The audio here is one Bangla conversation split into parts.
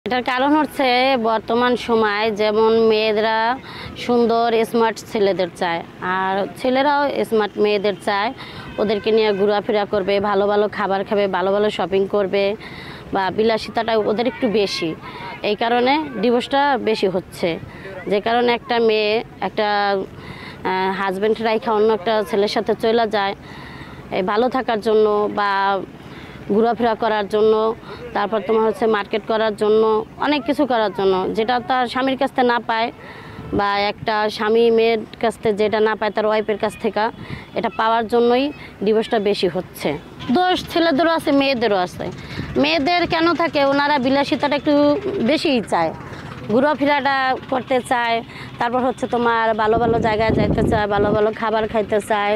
এটার কারণ হচ্ছে বর্তমান সময় যেমন মেয়েরা সুন্দর স্মার্ট ছেলেদের চায়, আর ছেলেরাও স্মার্ট মেয়েদের চায়। ওদেরকে নিয়ে ঘোরাফেরা করবে, ভালো ভালো খাবার খাবে, ভালো ভালো শপিং করবে, বা বিলাসিতাটা ওদের একটু বেশি। এই কারণে ডিভোর্সটা বেশি হচ্ছে। যে কারণে একটা মেয়ে একটা হাজব্যান্ড রাইখা অন্য একটা ছেলের সাথে চলে যায় এই ভালো থাকার জন্য, বা ঘোরাফেরা করার জন্য, তারপর তোমার হচ্ছে মার্কেট করার জন্য, অনেক কিছু করার জন্য, যেটা তার স্বামীর কাছ থেকে না পায়, বা একটা স্বামী মেয়ের কাছ থেকে যেটা না পায় তার ওয়াইফের কাছ থেকে, এটা পাওয়ার জন্যই ডিভোর্সটা বেশি হচ্ছে। দোষ ছেলেদেরও আছে, মেয়েদেরও আছে। মেয়েদের কেন থাকে, ওনারা বিলাসিতাটা একটু বেশিই চায়, ঘোরাফেরাটা করতে চায়, তারপর হচ্ছে তোমার ভালো ভালো জায়গায় যাইতে চায়, ভালো ভালো খাবার খাইতে চায়।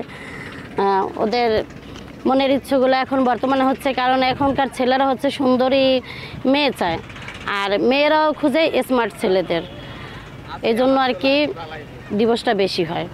ওদের মনের ইচ্ছেগুলো এখন বর্তমানে হচ্ছে, কারণ এখনকার ছেলেরা হচ্ছে সুন্দরী মেয়ে চায়, আর মেয়েরাও খুঁজে স্মার্ট ছেলেদের। এই জন্য আর কি ডিভোর্সটা বেশি হয়।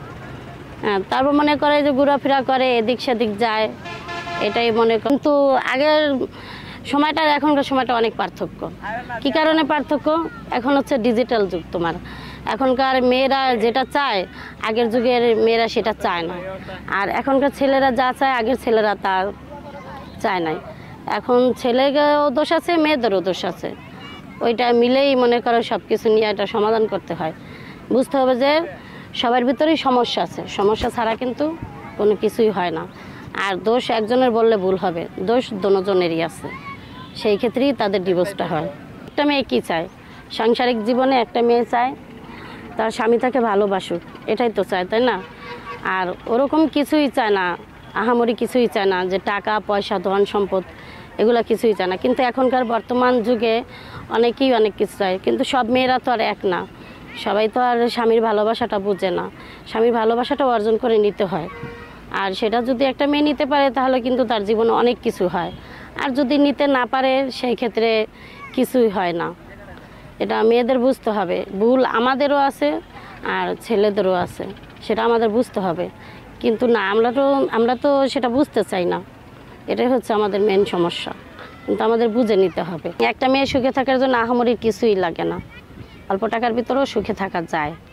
তারপর মনে করে যে ঘোরাফেরা করে, এদিক সেদিক যায়, এটাই মনে করে। কিন্তু আগের সময়টা আর এখনকার সময়টা অনেক পার্থক্য। কি কারণে পার্থক্য? এখন হচ্ছে ডিজিটাল যুগ। তোমার এখনকার মেয়েরা যেটা চায়, আগের যুগের মেয়েরা সেটা চায় না। আর এখনকার ছেলেরা যা চায়, আগের ছেলেরা তা চায় নাই। এখন ছেলেরও দোষ আছে, মেয়েদেরও দোষ আছে। ওইটা মিলেই মনে করো সব কিছু নিয়ে এটা সমাধান করতে হয়। বুঝতে হবে যে সবার ভিতরেই সমস্যা আছে, সমস্যা ছাড়া কিন্তু কোনো কিছুই হয় না। আর দোষ একজনের বললে ভুল হবে, দোষ দুজনেরই আছে। সেই ক্ষেত্রেই তাদের ডিভোর্সটা হয়। একটা মেয়ে কী চায়? সাংসারিক জীবনে একটা মেয়ে চায় তার স্বামী তাকে ভালোবাসুক, এটাই তো চায়, তাই না? আর ওরকম কিছুই চায় না, আহামরি কিছুই চায় না, যে টাকা পয়সা ধন সম্পদ এগুলো কিছুই চায় না। কিন্তু এখনকার বর্তমান যুগে অনেকেই অনেক কিছু চায়, কিন্তু সব মেয়েরা তো আর এক না। সবাই তো আর স্বামীর ভালোবাসাটা বুঝে না। স্বামীর ভালোবাসাটা অর্জন করে নিতে হয়। আর সেটা যদি একটা মেয়ে নিতে পারে, তাহলে কিন্তু তার জীবনে অনেক কিছু হয়। আর যদি নিতে না পারে, সেই ক্ষেত্রে কিছুই হয় না। এটা মেয়েদের বুঝতে হবে। ভুল আমাদেরও আছে আর ছেলেদেরও আছে, সেটা আমাদের বুঝতে হবে। কিন্তু না, আমরা তো সেটা বুঝতে চাই না। এটাই হচ্ছে আমাদের মেন সমস্যা। কিন্তু আমাদের বুঝে নিতে হবে। একটা মেয়ে সুখে থাকার জন্য আহামরি কিছুই লাগে না, অল্প টাকার ভিতরেও সুখে থাকা যায়।